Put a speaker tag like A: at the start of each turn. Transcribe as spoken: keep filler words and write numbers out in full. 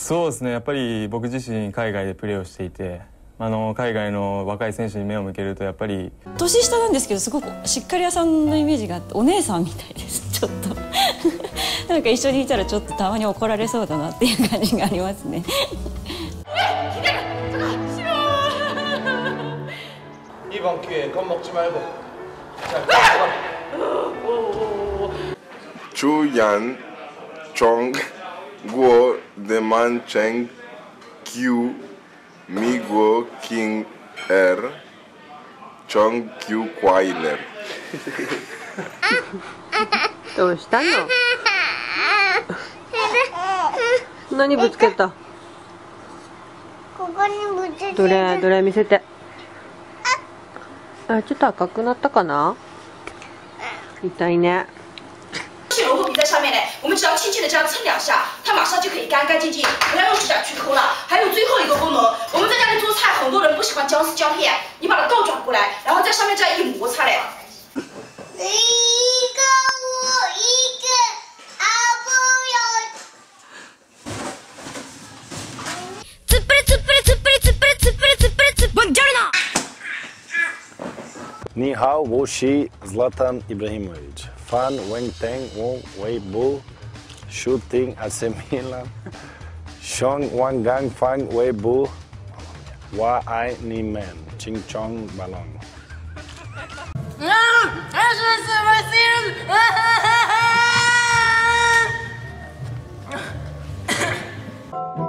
A: そうですね、やっぱり僕自身海外でプレーをしていて、あの海外の若い選手に目を向けるとやっぱり
B: 年下なんですけど、すごくしっかり屋さんのイメージがあって、お姉さんみたいです。ちょっとなんか一緒にいたらちょっとたまに怒られそうだなっていう感じがありますね。
C: 이번 기회에 겁먹지 말고. 자,
D: Chuyan Chong Guo Deman Cheng Q Migo King R Chong Q Quailer.
E: どうしたの？何ぶつけた？
F: ここにぶつけた。
E: どれどれ見せて。啊，这打刚跟他打个呢，痛いね。
G: 萝卜皮在上面呢，我们只要轻轻的这样蹭两下，它马上就可以干干净净，不要用指甲去抠了。还有最后一个功能，我们在家里做菜，很多人不喜欢姜丝姜片，你把它倒转过来，然后在上面这样一摩擦嘞。
F: 一个我一个阿不要。
H: 突っ張り突っ張り突っ張り突っ張り突っ張り突っ張り突っ張りじゃるな。
I: Ni hao, wo shi, Zlatan Ibrahimovic. Fan, Weng Teng, Wo, Wei Bu. Shooting, A C Milan. Sean Wang Gang, Fang, Wei Bu. Wa Ai Ni Men. Ching Chong Balong.
H: Ah!